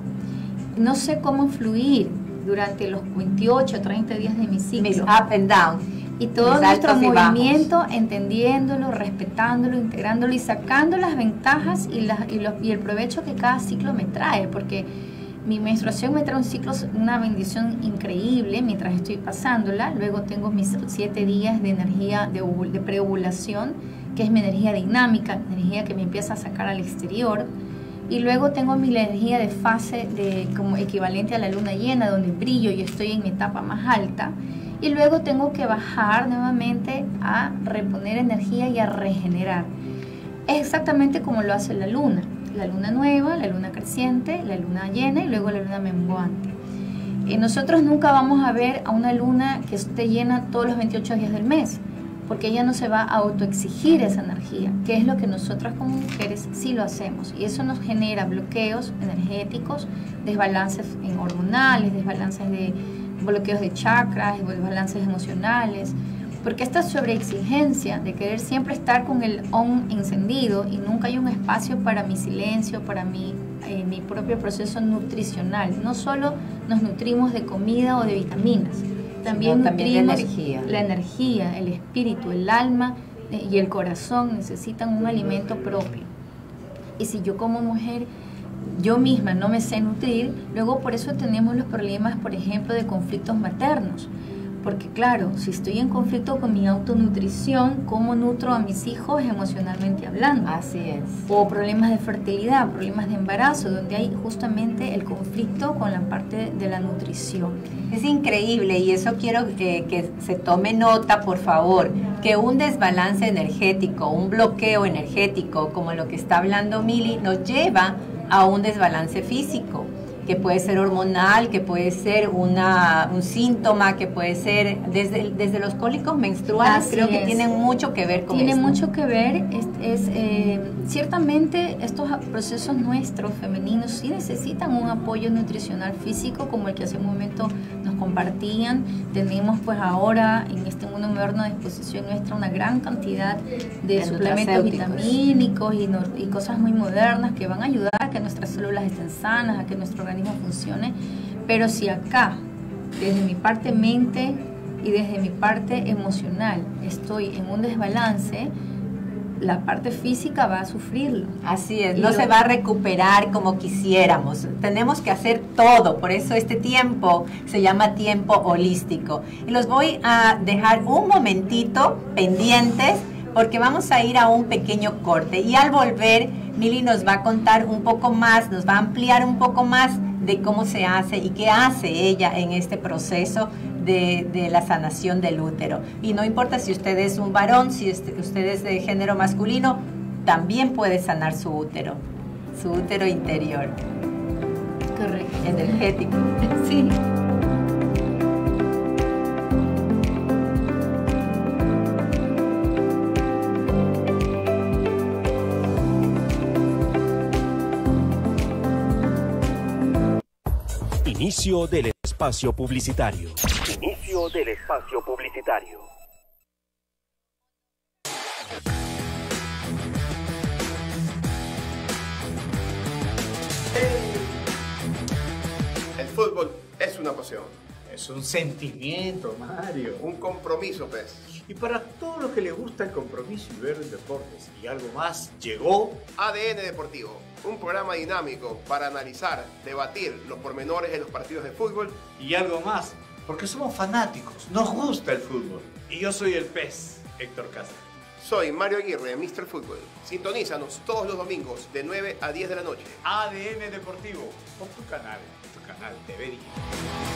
I: no sé cómo fluir durante los veintiocho, treinta días de mi ciclo.
A: Mis up and down.
I: Y todo nuestro movimiento, entendiéndolo, respetándolo, integrándolo y sacando las ventajas y, las, y, los, y el provecho que cada ciclo me trae. Porque mi menstruación me trae un ciclo, una bendición increíble mientras estoy pasándola. Luego tengo mis siete días de energía de, de preovulación, que es mi energía dinámica, energía que me empieza a sacar al exterior. Y luego tengo mi energía de fase de, como equivalente a la luna llena, donde brillo y estoy en mi etapa más alta. Y luego tengo que bajar nuevamente a reponer energía y a regenerar. Es exactamente como lo hace la luna. La luna nueva, la luna creciente, la luna llena y luego la luna menguante. Eh, nosotros nunca vamos a ver a una luna que esté llena todos los veintiocho días del mes, porque ella no se va a autoexigir esa energía, que es lo que nosotras como mujeres sí lo hacemos. Y eso nos genera bloqueos energéticos, desbalances en hormonales, desbalances de bloqueos de chakras, desbalances emocionales, porque esta sobreexigencia de querer siempre estar con el on encendido y nunca hay un espacio para mi silencio, para mi, eh, mi propio proceso nutricional. No solo nos nutrimos de comida o de vitaminas, también
A: no,
I: nutrimos
A: también de energía.
I: La energía, el espíritu, el alma eh, y el corazón necesitan un alimento propio. Y si yo como mujer, yo misma no me sé nutrir, luego por eso tenemos los problemas, por ejemplo, de conflictos maternos. Porque claro, si estoy en conflicto con mi autonutrición, ¿cómo nutro a mis hijos emocionalmente hablando?
A: Así es.
I: O problemas de fertilidad, problemas de embarazo, donde hay justamente el conflicto con la parte de la nutrición.
A: Es increíble y eso quiero eh, que se tome nota, por favor, que un desbalance energético, un bloqueo energético, como lo que está hablando Mili, nos lleva a un desbalance físico, que puede ser hormonal, que puede ser una, un síntoma, que puede ser desde, desde los cólicos menstruales.
I: Así
A: creo que
I: es.
A: tienen mucho que ver con
I: Tiene
A: esto.
I: mucho que ver, es, es eh, ciertamente estos procesos nuestros femeninos sí necesitan un apoyo nutricional físico como el que hace un momento nos compartían. Tenemos pues ahora en este mundo moderno a disposición nuestra una gran cantidad de, de suplementos vitamínicos y, no, y cosas muy modernas que van a ayudar a que nuestras células estén sanas, a que nuestro organismo funcione. Pero si acá, desde mi parte mente y desde mi parte emocional, estoy en un desbalance, la parte física va a sufrirlo.
A: Así es,
I: Y
A: no
I: lo-
A: se va a recuperar como quisiéramos. Tenemos que hacer todo, por eso este tiempo se llama tiempo holístico. Y los voy a dejar un momentito pendientes porque vamos a ir a un pequeño corte. Y al volver, Mili nos va a contar un poco más, nos va a ampliar un poco más de cómo se hace y qué hace ella en este proceso de, de la sanación del útero. Y no importa si usted es un varón, si este- usted es de género masculino, también puede sanar su útero, su útero interior,
I: Correcto.
A: energético.
I: Sí.
C: Inicio del espacio publicitario. Inicio del espacio publicitario.
J: El fútbol es una pasión,
H: Es un sentimiento, Mario.
J: un compromiso, pues.
H: Y para todos los que les gusta el compromiso y ver deportes y algo más, llegó
J: A D N Deportivo, un programa dinámico para analizar, debatir los pormenores de los partidos de fútbol.
H: y algo más, porque somos fanáticos, nos gusta el fútbol. Y yo soy el pez, Héctor Cáceres.
J: Soy Mario Aguirre, míster Fútbol. Sintonízanos todos los domingos de nueve a diez de la noche.
H: A D N Deportivo, por tu canal, tu canal T V Digital.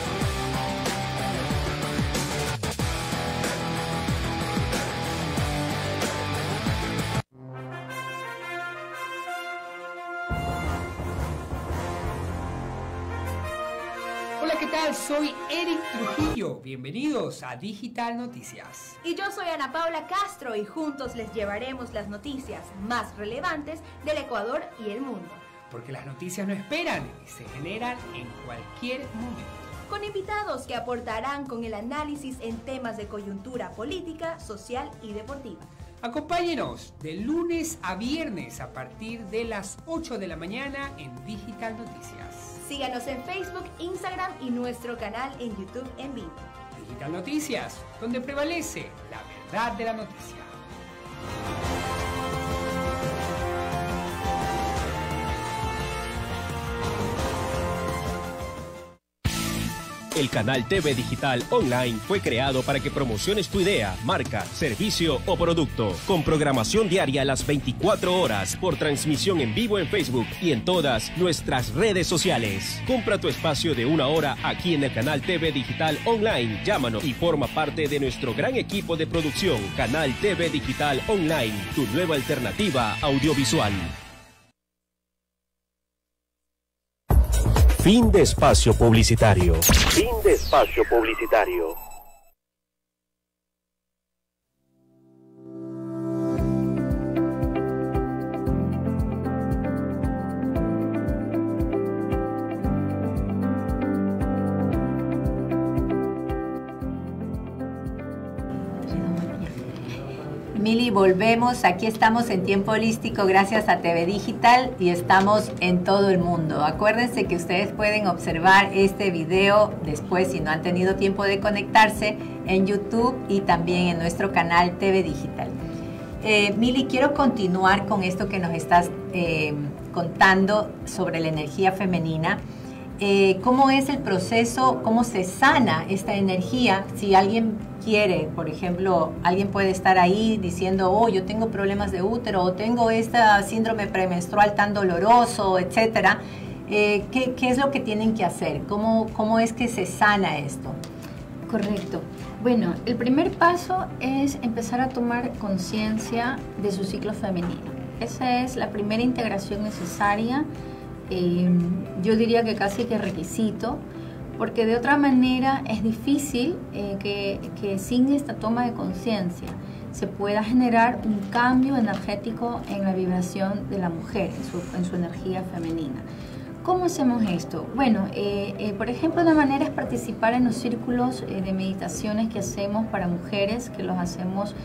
K: Hola, ¿qué tal? Soy Eric Trujillo. Bienvenidos a Digital Noticias.
F: Y yo soy Ana Paula Castro y juntos les llevaremos las noticias más relevantes del Ecuador y el mundo.
K: Porque las noticias no esperan y se generan en cualquier momento.
F: Con invitados que aportarán con el análisis en temas de coyuntura política, social y deportiva.
K: Acompáñenos de lunes a viernes a partir de las ocho de la mañana en Digital Noticias.
F: Síganos en Facebook, Instagram y nuestro canal en YouTube en vivo.
K: Digital Noticias, donde prevalece la verdad de la noticia.
C: El canal T V Digital Online fue creado para que promociones tu idea, marca, servicio o producto, con programación diaria a las veinticuatro horas, por transmisión en vivo en Facebook y en todas nuestras redes sociales. Compra tu espacio de una hora aquí en el canal T V Digital Online. Llámanos y forma parte de nuestro gran equipo de producción. Canal T V Digital Online, tu nueva alternativa audiovisual. Fin de espacio publicitario. Fin de espacio publicitario.
A: Mili, volvemos. Aquí estamos en Tiempo Holístico gracias a T V Digital y estamos en todo el mundo. Acuérdense que ustedes pueden observar este video después, si no han tenido tiempo de conectarse, en YouTube y también en nuestro canal T V Digital. Eh, Mili, quiero continuar con esto que nos estás eh, contando sobre la energía femenina. Eh, ¿Cómo es el proceso? ¿Cómo se sana esta energía? Si alguien quiere, por ejemplo, alguien puede estar ahí diciendo, oh, yo tengo problemas de útero, o tengo este síndrome premenstrual tan doloroso, etcétera. Eh, ¿qué, ¿Qué es lo que tienen que hacer? ¿Cómo, cómo es que se sana esto?
I: Correcto. Bueno, el primer paso es empezar a tomar conciencia de su ciclo femenino. Esa es la primera integración necesaria. Eh, yo diría que casi que requisito, porque de otra manera es difícil eh, que, que sin esta toma de conciencia se pueda generar un cambio energético en la vibración de la mujer, en su, en su energía femenina. ¿Cómo hacemos esto? Bueno, eh, eh, por ejemplo, una manera es participar en los círculos eh, de meditaciones que hacemos para mujeres, que los hacemos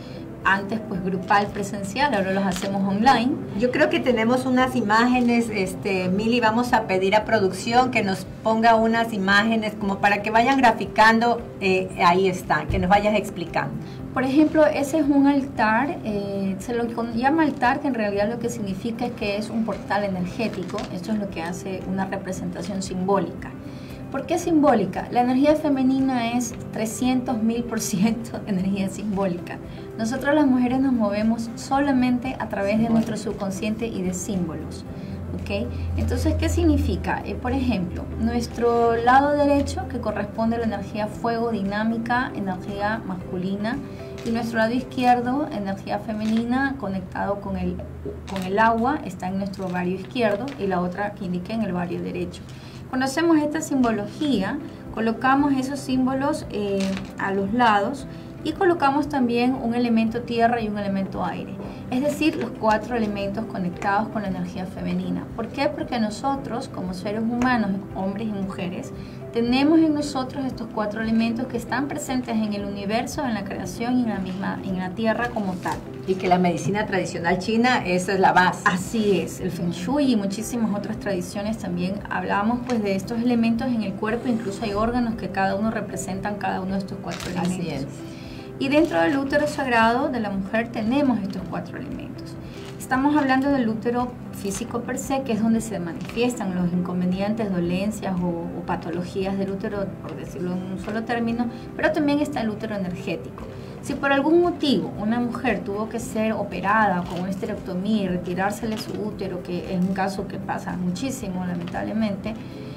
I: antes pues grupal, presencial, ahora los hacemos online.
A: Yo creo que tenemos unas imágenes, este, Mili, vamos a pedir a producción que nos ponga unas imágenes como para que vayan graficando, eh, ahí están, que nos vayas explicando.
I: Por ejemplo, ese es un altar, eh, se lo llama altar, que en realidad lo que significa es que es un portal energético. Esto es lo que hace una representación simbólica. ¿Por qué simbólica? La energía femenina es trescientos mil por ciento energía simbólica. Nosotros las mujeres nos movemos solamente a través de nuestro subconsciente y de símbolos. ¿Okay? Entonces, ¿qué significa? Eh, por ejemplo, nuestro lado derecho, que corresponde a la energía fuego, dinámica, energía masculina, y nuestro lado izquierdo, energía femenina, conectado con el, con el agua, está en nuestro ovario izquierdo, y la otra que indica en el ovario derecho. Cuando hacemos esta simbología, colocamos esos símbolos eh, a los lados y colocamos también un elemento tierra y un elemento aire. Es decir, los cuatro elementos conectados con la energía femenina. ¿Por qué? Porque nosotros, como seres humanos, hombres y mujeres, tenemos en nosotros estos cuatro elementos que están presentes en el universo, en la creación y en la misma, en la tierra como tal.
A: Y que la medicina tradicional china, esa es la base.
I: Así es, el Feng Shui y muchísimas otras tradiciones también hablamos pues de estos elementos en el cuerpo, incluso hay órganos que cada uno representan cada uno de estos cuatro elementos.
A: Así es.
I: Y dentro del útero sagrado de la mujer tenemos estos cuatro elementos. Estamos hablando del útero físico per se, que es donde se manifiestan los inconvenientes, dolencias o, o patologías del útero, por decirlo en un solo término, pero también está el útero energético. Si por algún motivo una mujer tuvo que ser operada con una esterectomía y retirársele su útero, que es un caso que pasa muchísimo lamentablemente,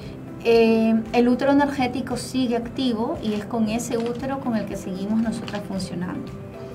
I: Eh, el útero energético sigue activo y es con ese útero con el que seguimos nosotras funcionando.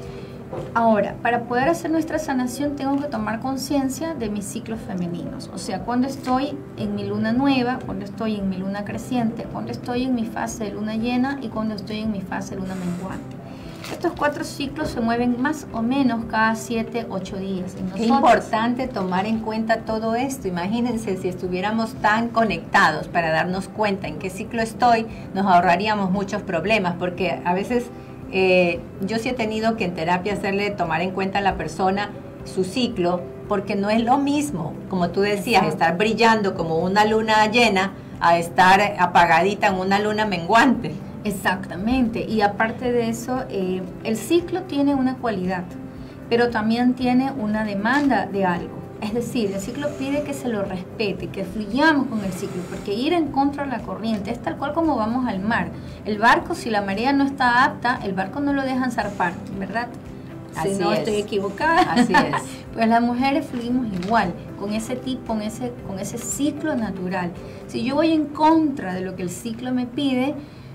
I: Ahora, para poder hacer nuestra sanación tengo que tomar conciencia de mis ciclos femeninos, o sea, cuando estoy en mi luna nueva, cuando estoy en mi luna creciente, cuando estoy en mi fase de luna llena y cuando estoy en mi fase de luna menguante. Estos cuatro ciclos se mueven más o menos cada siete, ocho días. Y
A: Qué importante tomar en cuenta todo esto. Imagínense si estuviéramos tan conectados para darnos cuenta en qué ciclo estoy, nos ahorraríamos muchos problemas, porque a veces eh, yo sí he tenido que en terapia hacerle tomar en cuenta a la persona su ciclo, porque no es lo mismo, como tú decías, Exacto. estar brillando como una luna llena a estar apagadita en una luna menguante.
I: Exactamente, y aparte de eso, eh, el ciclo tiene una cualidad, pero también tiene una demanda de algo. Es decir, el ciclo pide que se lo respete, que fluyamos con el ciclo, porque ir en contra de la corriente es tal cual como vamos al mar. El barco, si la marea no está apta, el barco no lo dejan zarpar, ¿verdad?
A: Así
I: si no
A: es.
I: estoy equivocada.
A: Así es.
I: Pues las mujeres fluimos igual, con ese tipo, con ese, con ese ciclo natural. Si yo voy en contra de lo que el ciclo me pide,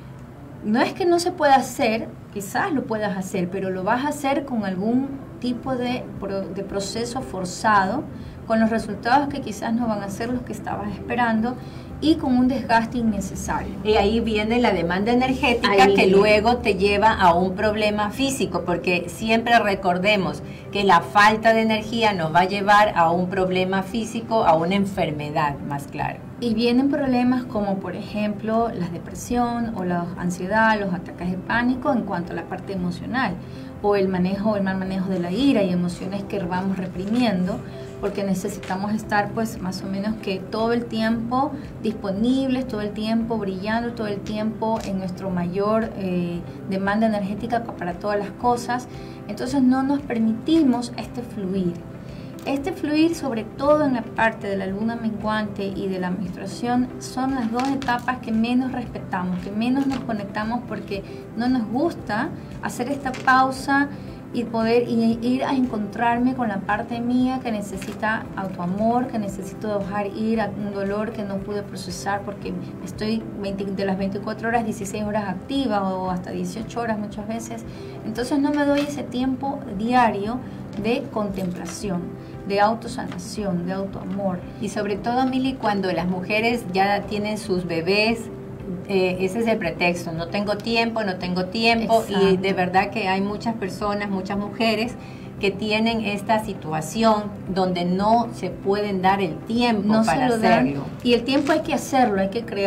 I: no es que no se pueda hacer, quizás lo puedas hacer, pero lo vas a hacer con algún tipo de, de proceso forzado, con los resultados que quizás no van a ser los que estabas esperando y con un desgaste innecesario.
A: Y ahí viene la demanda energética ahí que viene. Luego te lleva a un problema físico, porque siempre recordemos que la falta de energía nos va a llevar a un problema físico, a una enfermedad más claro.
I: Y vienen problemas como por ejemplo la depresión o la ansiedad, los ataques de pánico en cuanto a la parte emocional, o el manejo, el mal manejo de la ira y emociones que vamos reprimiendo, porque necesitamos estar pues más o menos que todo el tiempo disponibles, todo el tiempo brillando, todo el tiempo en nuestro mayor eh, demanda energética para todas las cosas. Entonces no nos permitimos este fluir. Este fluir, sobre todo en la parte de la luna menguante y de la menstruación, son las dos etapas que menos respetamos, que menos nos conectamos, porque no nos gusta hacer esta pausa y poder ir a encontrarme con la parte mía que necesita autoamor, que necesito dejar ir a un dolor que no pude procesar porque estoy veinte, de las veinticuatro horas, dieciséis horas activa o hasta dieciocho horas muchas veces. Entonces no me doy ese tiempo diario de contemplación, de autosanación, de autoamor.
A: Y sobre todo, Mili, cuando las mujeres ya tienen sus bebés, Eh, ese es el pretexto, no tengo tiempo, no tengo tiempo. Exacto. Y de verdad que hay muchas personas, muchas mujeres que tienen esta situación donde no se pueden dar el tiempo
I: no
A: para
I: se lo
A: hacerlo.
I: Dan, y el tiempo hay que hacerlo, hay que crearlo.
A: Hay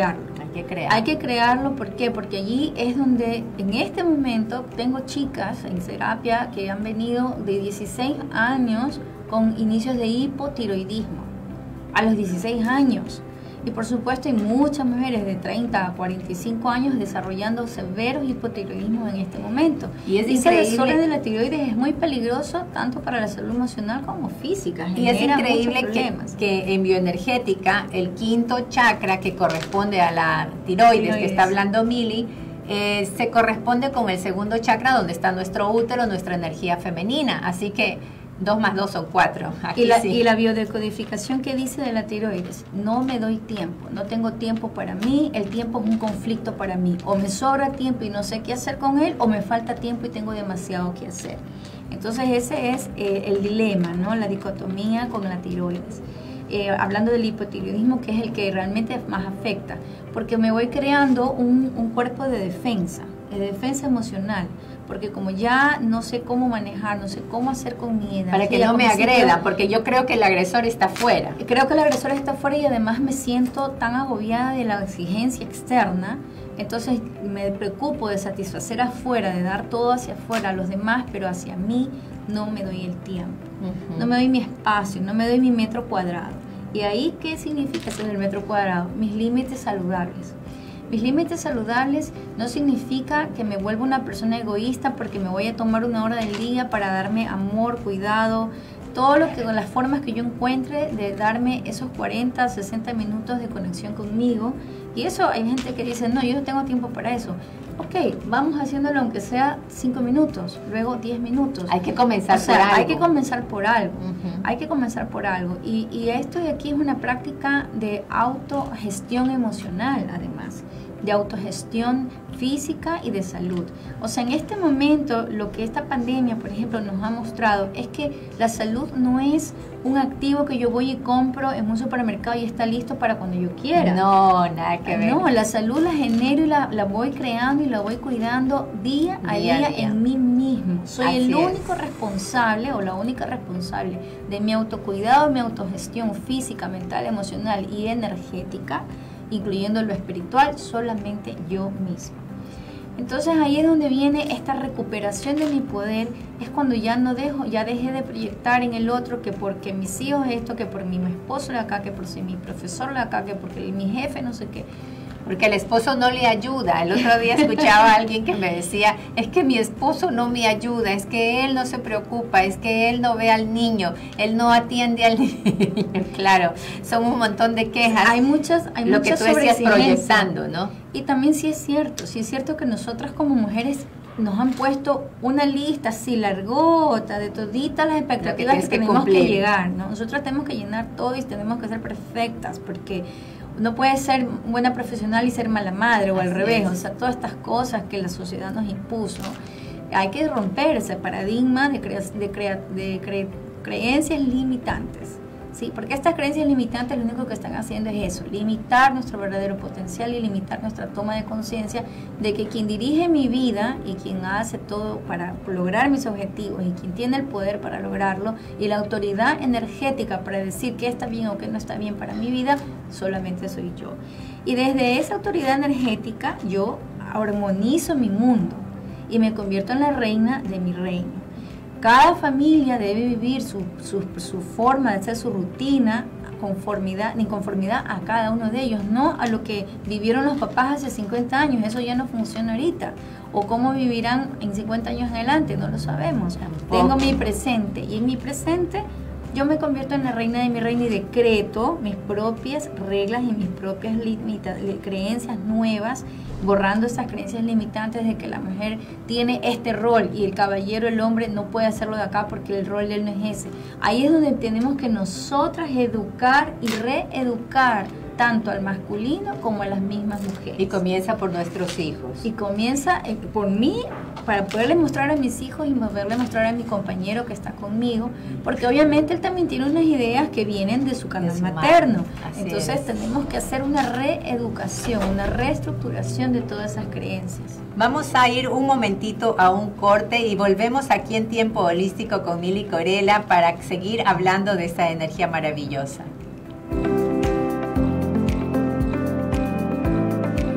A: que crear.
I: Hay que crearlo, ¿por qué? Porque allí es donde en este momento tengo chicas en terapia que han venido de dieciséis años con inicios de hipotiroidismo, a los dieciséis años. Y por supuesto hay muchas mujeres de treinta a cuarenta y cinco años desarrollando severos hipotiroidismos en este momento.
A: Y es
I: Ese
A: increíble.
I: desorden de la tiroides es muy peligroso tanto para la salud emocional como física.
A: Y es
I: genera
A: increíble
I: muchos
A: que,
I: problemas.
A: que en bioenergética el quinto chakra que corresponde a la tiroides,
I: Tiroides.
A: que está hablando Mili, eh, se corresponde con el segundo chakra donde está nuestro útero, nuestra energía femenina. Así que dos más dos son cuatro. Aquí
I: Y la,
A: sí.
I: y la biodecodificación que dice de la tiroides, no me doy tiempo, no tengo tiempo para mí, el tiempo es un conflicto para mí, o me sobra tiempo y no sé qué hacer con él, o me falta tiempo y tengo demasiado que hacer. Entonces ese es eh, el dilema, ¿no? La dicotomía con la tiroides. Eh, hablando del hipotiroidismo, que es el que realmente más afecta, porque me voy creando un, un cuerpo de defensa, de defensa emocional, porque como ya no sé cómo manejar, no sé cómo hacer con mi energía.
A: Para que no me
I: como si
A: agredan,
I: yo-
A: porque yo creo que el agresor está fuera.
I: Creo que el agresor está fuera y además me siento tan agobiada de la exigencia externa, entonces me preocupo de satisfacer afuera, de dar todo hacia afuera a los demás, pero hacia mí no me doy el tiempo,
A: Ujú.
I: no me doy mi espacio, no me doy mi metro cuadrado. ¿Y ahí qué significa ser el metro cuadrado? Mis límites saludables. Mis límites saludables no significa que me vuelva una persona egoísta porque me voy a tomar una hora del día para darme amor, cuidado, todo lo que, las formas que yo encuentre de darme esos cuarenta, sesenta minutos de conexión conmigo. Y eso hay gente que dice, no, yo no tengo tiempo para eso. Ok, vamos haciéndolo aunque sea cinco minutos, luego diez minutos.
A: Hay que comenzar
I: O sea,
A: por algo.
I: hay que comenzar por algo.
A: Ujú.
I: Hay que comenzar por algo. Y, y esto de aquí es una práctica de autogestión emocional, además, de autogestión física y de salud. O sea, en este momento, lo que esta pandemia, por ejemplo, nos ha mostrado es que la salud no es un activo que yo voy y compro en un supermercado y está listo para cuando yo quiera.
A: No, nada que ver.
I: No, la salud la genero y la, la voy creando y la voy cuidando día a
A: Día
I: día,
A: a día.
I: en mí mismo. Soy
A: Así
I: el
A: es.
I: único responsable o la única responsable de mi autocuidado, mi autogestión física, mental, emocional y energética, incluyendo lo espiritual, solamente yo misma. Entonces ahí es donde viene esta recuperación de mi poder, es cuando ya no dejo, ya dejé de proyectar en el otro que porque mis hijos esto, que por mi esposo de acá, que por si mi profesor de acá, que porque mi jefe no sé qué.
A: Porque el esposo no le ayuda. El otro día escuchaba a alguien que me decía, es que mi esposo no me ayuda, es que él no se preocupa, es que él no ve al niño, él no atiende al niño. Claro, son un montón de quejas.
I: Hay muchas, hay
A: lo que
I: muchas
A: tú decías
I: sobreexigencia.
A: proyectando, ¿no?
I: Y también sí es cierto, sí es cierto que nosotras como mujeres nos han puesto una lista así largota de toditas las expectativas que,
A: tienes que
I: tenemos
A: cumplir.
I: que llegar, ¿no? Nosotras tenemos que llenar todo y tenemos que ser perfectas porque no puedes ser buena profesional y ser mala madre o al
A: Así
I: revés,
A: es.
I: o sea, todas estas cosas que la sociedad nos impuso. Hay que romper ese paradigma de, crea de, crea de cre creencias limitantes. Sí, porque estas creencias limitantes lo único que están haciendo es eso, limitar nuestro verdadero potencial y limitar nuestra toma de conciencia de que quien dirige mi vida y quien hace todo para lograr mis objetivos y quien tiene el poder para lograrlo y la autoridad energética para decir qué está bien o qué no está bien para mi vida, solamente soy yo. Y desde esa autoridad energética yo armonizo mi mundo y me convierto en la reina de mi reino. Cada familia debe vivir su, su, su forma de hacer su rutina conformidad, en conformidad a cada uno de ellos, no a lo que vivieron los papás hace cincuenta años, eso ya no funciona ahorita. O cómo vivirán en cincuenta años en adelante, no lo sabemos.
A: Tampoco.
I: Tengo mi presente y en mi presente yo me convierto en la reina de mi reino y decreto mis propias reglas y mis propias limita creencias nuevas, borrando esas creencias limitantes de que la mujer tiene este rol y el caballero, el hombre, no puede hacerlo de acá porque el rol de él no es ese. Ahí es donde tenemos que nosotras educar y reeducar tanto al masculino como a las mismas mujeres.
A: Y comienza por nuestros hijos.
I: Y comienza eh, por mí, para poderle mostrar a mis hijos y poderle mostrar a mi compañero que está conmigo, porque obviamente él también tiene unas ideas que vienen de su canal
A: De su
I: materno.
A: Así
I: Entonces
A: es.
I: tenemos que hacer una reeducación, una reestructuración de todas esas creencias.
A: Vamos a ir un momentito a un corte y volvemos aquí en Tiempo Holístico con Mili Corella para seguir hablando de esta energía maravillosa.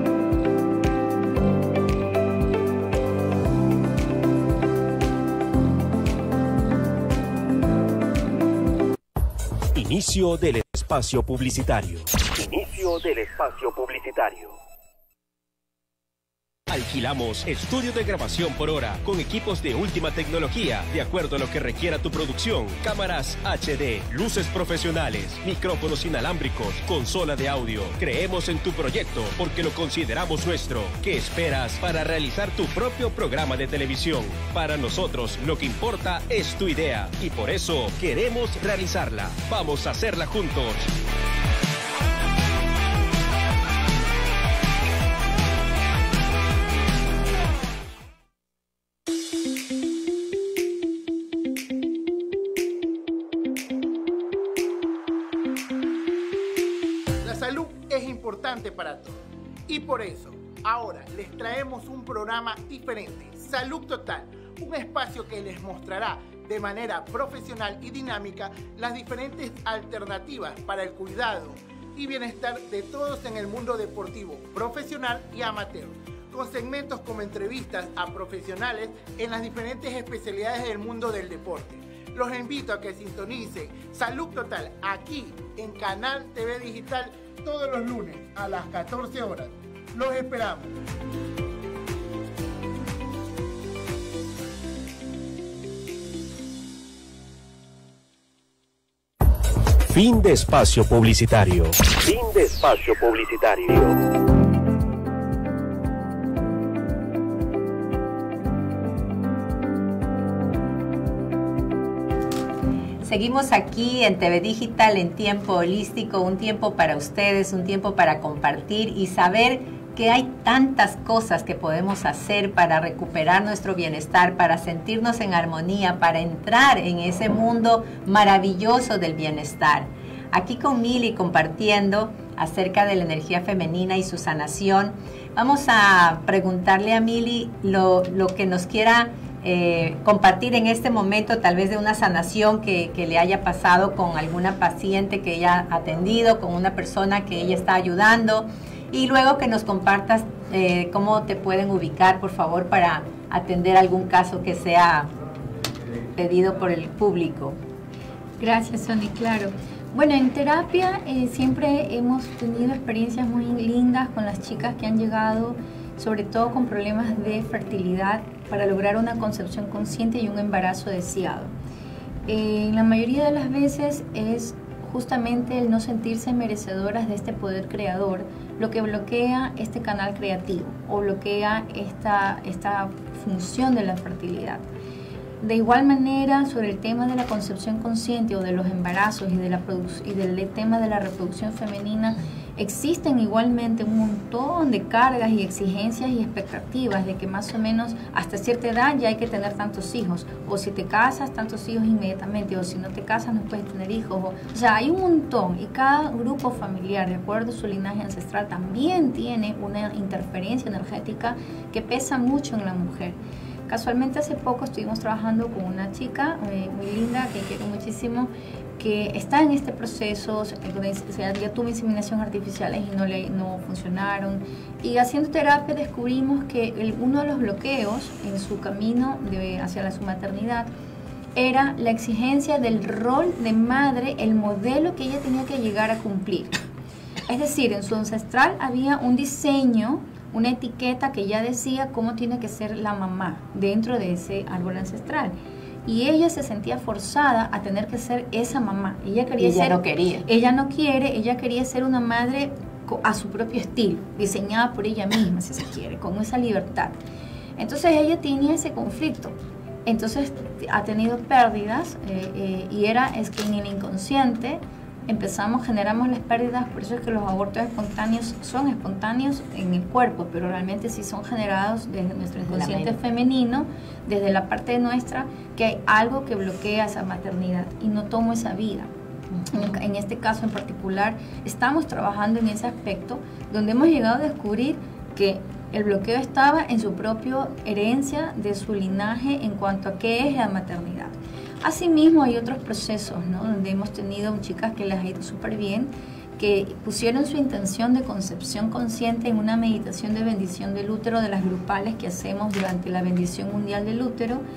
C: Inicio del espacio publicitario.
L: Inicio del espacio publicitario.
C: Alquilamos estudios de grabación por hora con equipos de última tecnología, de acuerdo a lo que requiera tu producción. Cámaras H D, luces profesionales, micrófonos inalámbricos, consola de audio. Creemos en tu proyecto porque lo consideramos nuestro. ¿Qué esperas para realizar tu propio programa de televisión? Para nosotros lo que importa es tu idea y por eso queremos realizarla. Vamos a hacerla juntos.
M: Para todos. Y por eso, ahora les traemos un programa diferente, Salud Total, un espacio que les mostrará de manera profesional y dinámica las diferentes alternativas para el cuidado y bienestar de todos en el mundo deportivo, profesional y amateur, con segmentos como entrevistas a profesionales en las diferentes especialidades del mundo del deporte. Los invito a que sintonicen Salud Total aquí en Canal T V Digital todos los lunes a las catorce horas. Los esperamos.
C: Fin de espacio publicitario.
L: Fin de espacio publicitario.
A: Seguimos aquí en T V Digital en tiempo holístico, un tiempo para ustedes, un tiempo para compartir y saber que hay tantas cosas que podemos hacer para recuperar nuestro bienestar, para sentirnos en armonía, para entrar en ese mundo maravilloso del bienestar. Aquí con Mili compartiendo acerca de la energía femenina y su sanación. Vamos a preguntarle a Mili lo, lo que nos quiera Eh, compartir en este momento, tal vez de una sanación que, que le haya pasado con alguna paciente que ella ha atendido, con una persona que ella está ayudando, y luego que nos compartas eh, cómo te pueden ubicar, por favor, para atender algún caso que sea pedido por el público.
I: Gracias, Sony, claro. Bueno, en terapia eh, siempre hemos tenido experiencias muy lindas con las chicas que han llegado, sobre todo con problemas de fertilidad, para lograr una concepción consciente y un embarazo deseado. Eh, la mayoría de las veces es justamente el no sentirse merecedoras de este poder creador lo que bloquea este canal creativo o bloquea esta, esta función de la fertilidad. De igual manera, sobre el tema de la concepción consciente o de los embarazos y, de la y del tema de la reproducción femenina, existen igualmente un montón de cargas y exigencias y expectativas de que más o menos hasta cierta edad ya hay que tener tantos hijos, o si te casas, tantos hijos inmediatamente, o si no te casas no puedes tener hijos, o, o sea, hay un montón, y cada grupo familiar, de acuerdo a su linaje ancestral, también tiene una interferencia energética que pesa mucho en la mujer. Casualmente hace poco estuvimos trabajando con una chica eh, muy linda, que quiero muchísimo, que está en este proceso, o sea, ya tuvo inseminación artificiales y no, le, no funcionaron. Y haciendo terapia descubrimos que el, uno de los bloqueos en su camino de, hacia la, su maternidad era la exigencia del rol de madre, el modelo que ella tenía que llegar a cumplir. Es decir, en su ancestral había un diseño, una etiqueta que ya decía cómo tiene que ser la mamá dentro de ese árbol ancestral. Y ella se sentía forzada a tener que ser esa mamá. Ella quería
A: ella
I: ser,
A: no quería.
I: Ella no quiere, ella quería ser una madre a su propio estilo, diseñada por ella misma, si se quiere, con esa libertad. Entonces ella tenía ese conflicto. Entonces ha tenido pérdidas eh, eh, y era es que en el inconsciente empezamos, generamos las pérdidas. Por eso es que los abortos espontáneos son espontáneos en el cuerpo, pero realmente sí son generados desde nuestro inconsciente femenino, desde la parte nuestra, que hay algo que bloquea esa maternidad y no tomo esa vida. En, en este caso en particular estamos trabajando en ese aspecto, donde hemos llegado a descubrir que el bloqueo estaba en su propia herencia de su linaje en cuanto a qué es la maternidad. Asimismo hay otros procesos, ¿no?, donde hemos tenido chicas que les ha ido súper bien, que pusieron su intención de concepción consciente en una meditación de bendición del útero, de las grupales que hacemos durante la bendición mundial del útero,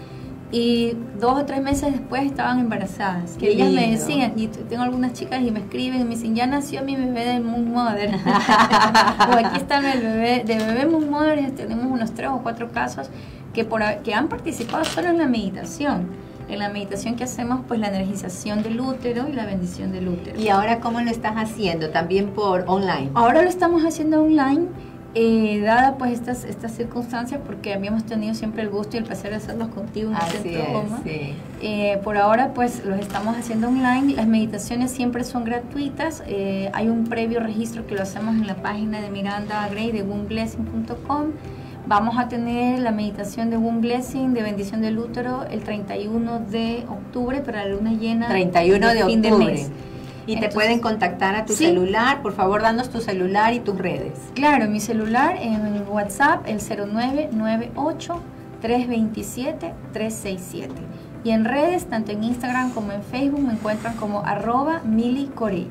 I: y dos o tres meses después estaban embarazadas. Que
A: Qué
I: ellas me
A: lindo.
I: decían, y tengo algunas chicas y me escriben y me dicen, ya nació mi bebé de Moon Mother. O aquí está el bebé, de bebé Moon Mother, y tenemos unos tres o cuatro casos que, por, que han participado solo en la meditación. En la meditación que hacemos, pues la energización del útero y la bendición del útero.
A: ¿Y ahora cómo lo estás haciendo? ¿También por online?
I: Ahora lo estamos haciendo online. Eh, dada pues estas estas circunstancias, porque habíamos tenido siempre el gusto y el placer de hacerlos contigo en el
A: Así
I: Centro
A: es,
I: Goma.
A: sí.
I: Eh, por ahora pues los estamos haciendo online. Las meditaciones siempre son gratuitas. Eh, hay un previo registro que lo hacemos en la página de Miranda Gray de womb blessing punto com. Vamos a tener la meditación de Womb Blessing, de bendición del útero, el treinta y uno de octubre para la luna llena.
A: treinta y uno de
I: fin de
A: octubre.
I: mes.
A: Y
I: Entonces,
A: te pueden contactar a tu
I: sí.
A: celular. Por favor, danos tu celular y tus redes.
I: Claro, mi celular en WhatsApp, el cero nueve nueve ocho, tres dos siete, tres seis siete. Y en redes, tanto en Instagram como en Facebook, me encuentran como arroba Mili Corella.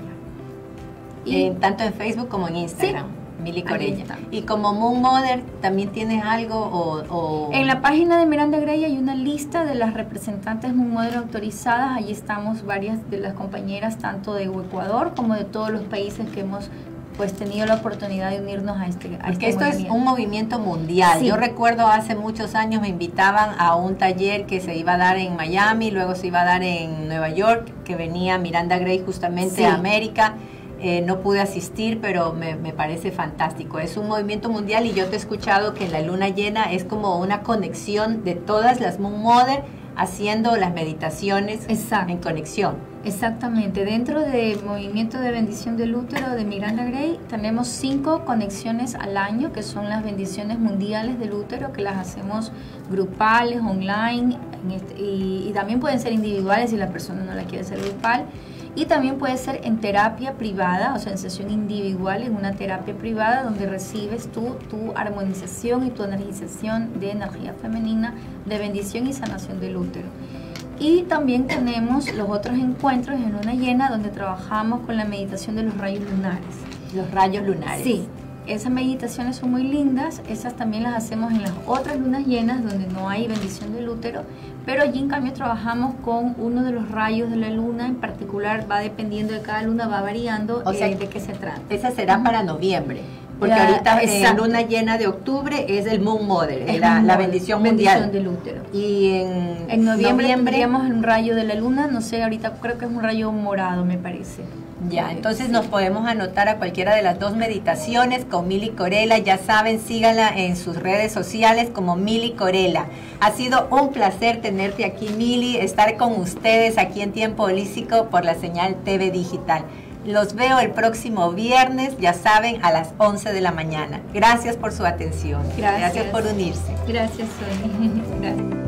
I: Y
A: Eh, tanto en Facebook como en Instagram. Mili
I: ahí
A: Corella.
I: está.
A: Y como Moon Mother, ¿también tienes algo? O, o...
I: En la página de Miranda Gray hay una lista de las representantes Moon Mother autorizadas. Allí estamos varias de las compañeras, tanto de Ecuador como de todos los países que hemos pues tenido la oportunidad de unirnos a este, a
A: Porque
I: este
A: esto
I: movimiento.
A: es un movimiento mundial.
I: Sí.
A: Yo recuerdo hace muchos años me invitaban a un taller que se iba a dar en Miami, luego se iba a dar en Nueva York, que venía Miranda Gray justamente
I: Sí.
A: a América. Eh, no pude asistir, pero me, me parece fantástico. Es un movimiento mundial y yo te he escuchado que en la luna llena es como una conexión de todas las Moon Mother haciendo las meditaciones
I: Exacto.
A: en conexión.
I: Exactamente. Dentro del movimiento de bendición del útero de Miranda Gray tenemos cinco conexiones al año, que son las bendiciones mundiales del útero, que las hacemos grupales, online, en este, y, y también pueden ser individuales si la persona no la quiere hacer grupal. Y también puede ser en terapia privada, o sea, en sesión individual, en una terapia privada donde recibes tú tu armonización y tu energización de energía femenina, de bendición y sanación del útero. Y también tenemos los otros encuentros en luna llena donde trabajamos con la meditación de los rayos lunares.
A: Los rayos lunares.
I: Sí, esas meditaciones son muy lindas, esas también las hacemos en las otras lunas llenas donde no hay bendición del útero, pero allí en cambio trabajamos con uno de los rayos de la luna, en particular va dependiendo de cada luna, va variando
A: O sea,
I: eh, de qué se trata.
A: Esa será para noviembre. Porque
I: La-
A: ahorita en
I: exacto.
A: luna llena de octubre es el Moon Mother,
I: Es
A: la,
I: Moon
A: la
I: Mother,
A: bendición
I: bendición
A: mundial.
I: del útero.
A: Y en,
I: En noviembre,
A: noviembre
I: tendríamos un rayo de la luna, no sé, ahorita creo que es un rayo morado, me parece.
A: ya, entonces
I: Sí.
A: nos podemos anotar a cualquiera de las dos meditaciones con Mili Corella. Ya saben, síganla en sus redes sociales como Mili Corella. Ha sido un placer tenerte aquí, Mili, estar con ustedes aquí en Tiempo Holístico por la señal T V Digital. Los veo el próximo viernes, ya saben, a las once de la mañana. Gracias por su atención.
I: Gracias.
A: Gracias por unirse.
I: Gracias, Sonia. Gracias.